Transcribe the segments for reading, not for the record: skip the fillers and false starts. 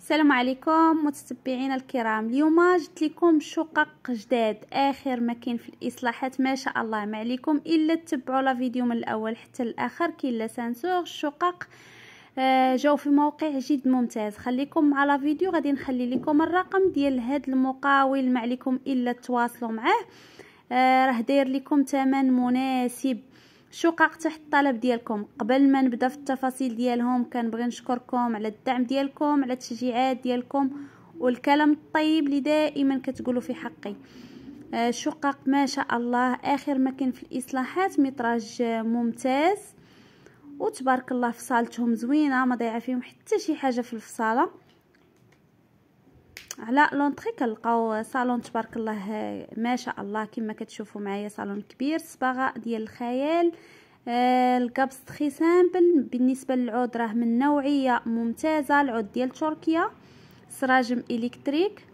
السلام عليكم متتبعينا الكرام. اليوم جبت لكم شقق جداد اخر ما كاين في الاصلاحات. ما شاء الله ما عليكم الا تتبعوا لا فيديو من الاول حتى الاخر. كاين لاسانسور الشقق جاو في موقع جد ممتاز. خليكم مع لا فيديو، غادي نخلي لكم الرقم ديال هاد المقاول، ما عليكم الا تواصلوا معاه. راه داير لكم ثمن مناسب. شقق تحت الطلب ديالكم. قبل ما نبدا في التفاصيل ديالهم كنبغي نشكركم على الدعم ديالكم، على التشجيعات ديالكم والكلام الطيب اللي دائما كتقولوا في حقي. شقق ما شاء الله اخر ما كاين في الاصلاحات، متراج ممتاز وتبارك الله. فصالتهم زوينه، ما ضيعه فيهم حتى شي حاجه في الفصاله. على لونطري كنلقاو صالون تبارك الله ما شاء الله كما كتشوفوا معايا، صالون كبير، صباغه ديال الخيال. الكابس تري سامبل. بالنسبه للعود راه من نوعيه ممتازه، العود ديال تركيا، سراجم الكتريك.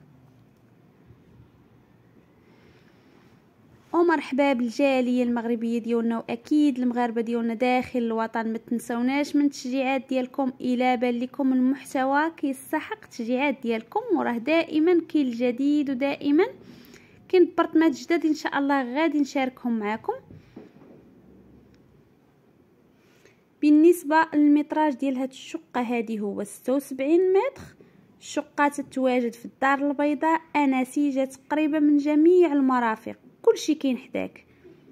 ومرحبا بالجاليه المغربيه ديالنا، واكيد المغاربه ديالنا داخل الوطن. ما تنسوناش من التشجيعات ديالكم، الى بان لكم المحتوى كيستحق التشجيعات ديالكم، وراه دائما كاين الجديد ودائما كاين برطمات جداد ان شاء الله غادي نشاركهم معكم. بالنسبه للمتراج ديال هاد الشقه هذه هو 76 متر. الشقه تتواجد في الدار البيضاء، انسيجه تقريبا من جميع المرافق، كلشي كاين حداك.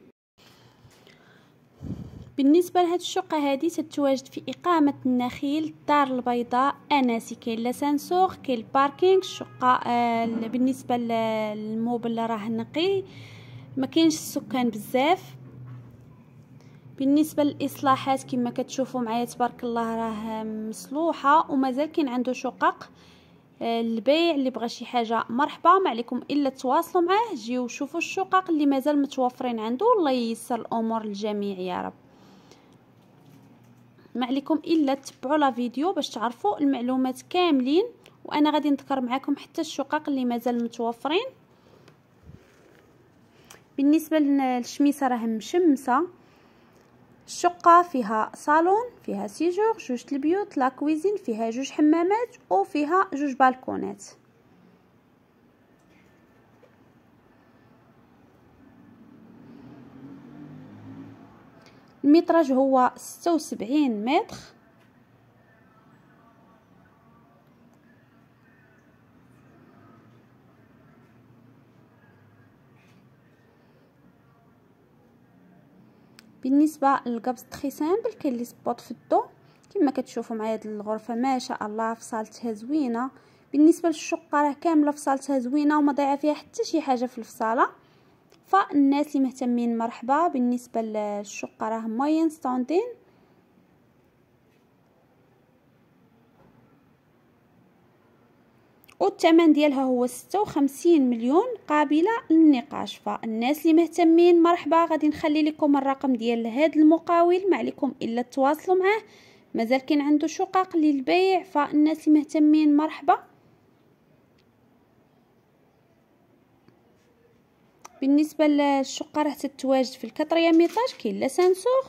بالنسبه لهاد الشقه هذه تتواجد في اقامه النخيل، الدار البيضاء، اناسي. كاين لاسانسور، كاين الباركينغ. الشقه بالنسبه للموبل راه نقي، ما كاينش السكان بزاف. بالنسبه للاصلاحات كما كتشوفوا معايا تبارك الله راه مصلوحه، ومازال كاين عنده شقق البيع. اللي بغى شي حاجه مرحبا، ما عليكم الا تواصلوا معاه، جيو شوفوا الشقق اللي مازال متوفرين عنده. الله ييسر الامور للجميع يا رب. ما عليكم الا تتبعوا لا فيديو باش تعرفوا المعلومات كاملين، وانا غادي نذكر معكم حتى الشقق اللي مازال متوفرين. بالنسبه للشميسه راه مشمسه. الشقه فيها صالون، فيها سيجور، جوج البيوت، لا كويزين، فيها جوج حمامات وفيها جوج بالكونات. المتراج هو 76 متر. بالنسبه للكابس تري سامبل كاين لي سبوت في الضو كما كتشوفوا معايا. هاد الغرفه ما شاء الله فصالتها زوينه. بالنسبه للشقه راه كامله فصالتها زوينه وما ضايعه فيها حتى شي حاجه في الفصاله. فالناس اللي مهتمين مرحبا. بالنسبه للشقه راه موين ستاندين، والثمن ديالها هو 56 مليون قابله للنقاش. فالناس اللي مهتمين مرحبا، غادي نخلي لكم الرقم ديال هذا المقاول، ما عليكم الا تواصلوا معاه. مازال كاين عنده شقق للبيع، فالناس اللي مهتمين مرحبا. بالنسبه للشقه راه تتواجد في الكاتريام ايطاج، كاين لاسانسور.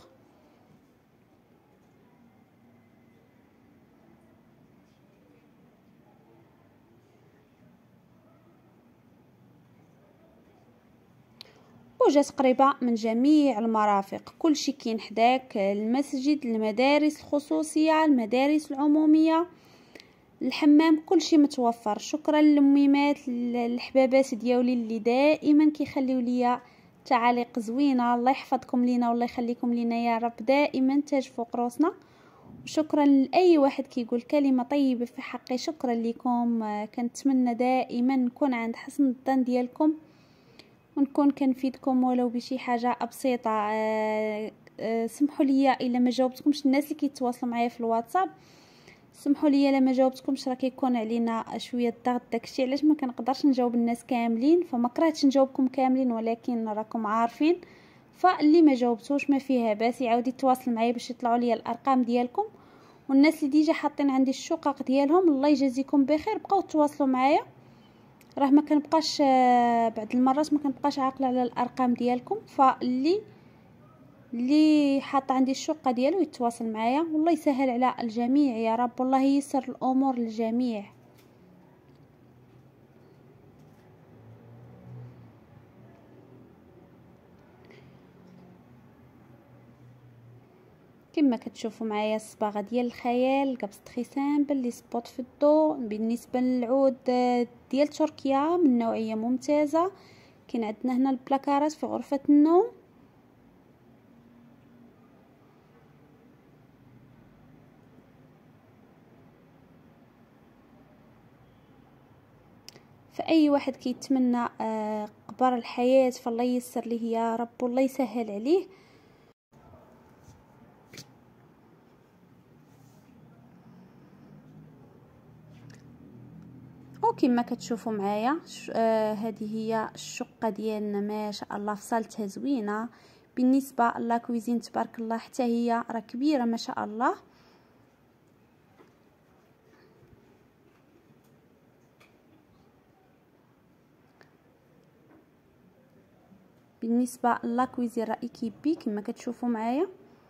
وجات قريبه من جميع المرافق، كلشي كاين حداك. المسجد، المدارس الخصوصيه، المدارس العموميه، الحمام، كلشي متوفر. شكرا للميمات الحبابات ديالي اللي دائما كيخليو ليا تعاليق زوينه. الله يحفظكم لينا والله يخليكم لينا يا رب، دائما تاج فوق راسنا. وشكرا لاي واحد كيقول كلمه طيبه في حقي، شكرا لكم. كنتمنى دائما نكون عند حسن الظن ديالكم، ونكون كنفيدكم ولو بشي حاجه بسيطه. سمحوا لي الا ما جاوبتكمش. الناس اللي كيتواصلوا معايا في الواتساب سمحوا لي الا ما جاوبتكمش، راه كيكون علينا شويه الضغط، داكشي علاش ما كنقدرش نجاوب الناس كاملين. فما كرهتش نجاوبكم كاملين، ولكن راكم عارفين. فاللي ما جاوبتوش ما فيها باس يعاود يتواصل معايا باش يطلعوا لي الارقام ديالكم. والناس اللي ديجا حاطين عندي الشقق ديالهم الله يجازيكم بخير، بقاو تواصلوا معايا. راه ما كنبقاش بعض المرات ما كنبقاش عاقله على الارقام ديالكم. فاللي اللي حاط عندي الشقه ديالو يتواصل معايا، والله يسهل على الجميع يا رب، والله ييسر الامور للجميع. كما كتشوفوا معايا الصباغه ديال الخيال قبس تري سامبل لي سبوت في الضوء. بالنسبه للعود ديال تركيا من نوعيه ممتازه. كاين عندنا هنا البلاكارات في غرفه النوم. فاي واحد كيتمنى قبر الحياه فالله ييسر ليه يا رب، والله يسهل عليه. وكما كتشوفوا معايا هذه هي الشقه ديالنا ما شاء الله فصلتها زوينه. بالنسبه لا كويزين تبارك الله حتى هي راه كبيره ما شاء الله. بالنسبه لا كويزين راه ايكيبي كما كتشوفوا معايا.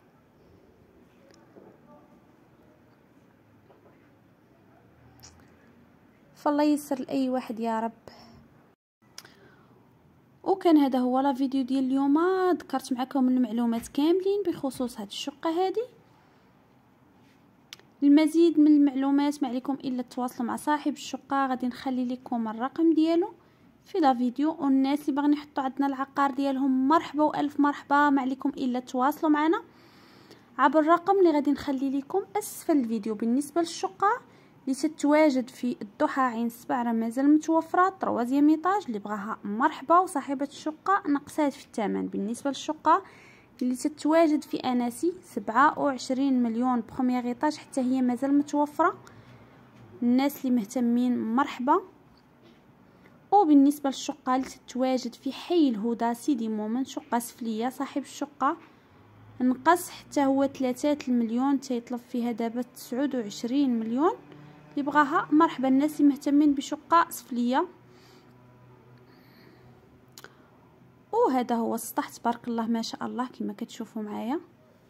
فالله ييسر لاي واحد يا رب. وكان هذا هو لا فيديو ديال اليوم، ذكرت معكم المعلومات كاملين بخصوص هذه الشقه هذه. المزيد من المعلومات ما عليكم الا التواصل مع صاحب الشقه، غادي نخلي لكم الرقم ديالو في لا فيديو. والناس اللي باغيين يحطوا عندنا العقار ديالهم مرحبا والف مرحبا، ما عليكم الا تواصلوا معنا عبر الرقم اللي غادي نخلي لكم اسفل الفيديو. بالنسبه للشقه اللي تتواجد في الضحى عين 7 راه مازال متوفره، طروازيام ايطاج، اللي بغاها مرحبا. وصاحبه الشقه نقصات في الثمن. بالنسبه للشقه اللي تتواجد في اناسي 27 مليون بروميير ايطاج حتى هي مازال متوفره، الناس اللي مهتمين مرحبا. وبالنسبه للشقه اللي تتواجد في حي الهدى سيدي مومن شقه سفليه، صاحب الشقه نقص حتى هو 3 المليون، تيطلب فيها دابا 29 مليون. اللي بغاها مرحبا، الناس اللي مهتمين بشقه سفليه. وهذا هو السطح تبارك الله ما شاء الله كما كتشوفوا معايا.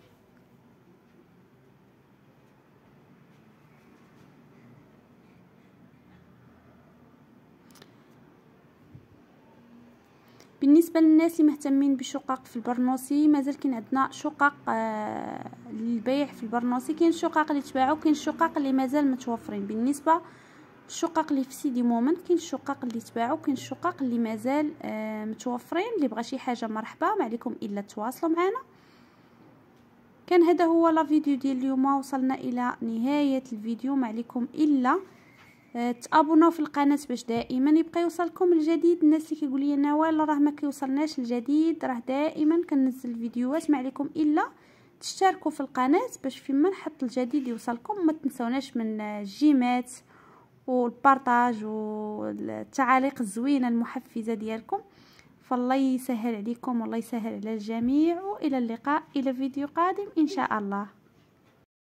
بالنسبه للناس اللي مهتمين بشقق في البرنوسي، مازال كاين عندنا شقق للبيع في البرنوسي. كاين الشقق اللي تباعوا، كاين الشقق اللي مازال متوفرين. بالنسبه الشقق اللي في سيدي مومن كاين الشقق اللي تباعوا، كاين الشقق اللي مازال متوفرين. اللي بغى شي حاجه مرحبا، ما عليكم الا تواصلوا معنا. كان هذا هو لا فيديو ديال اليوم، وصلنا الى نهايه الفيديو. ما عليكم الا تابوناو في القناه باش دائما يبقى يوصلكم الجديد. الناس اللي كيقول لي نوال راه ما كيوصلناش الجديد، راه دائما كننزل فيديوهات. ما عليكم الا تشتركوا في القناه باش فيما نحط الجديد يوصلكم. ما تنسوناش من الجيمات والبارطاج والتعاليق الزوينه المحفزه ديالكم. فالله يسهل عليكم والله يسهل على الجميع. والى اللقاء الى فيديو قادم ان شاء الله.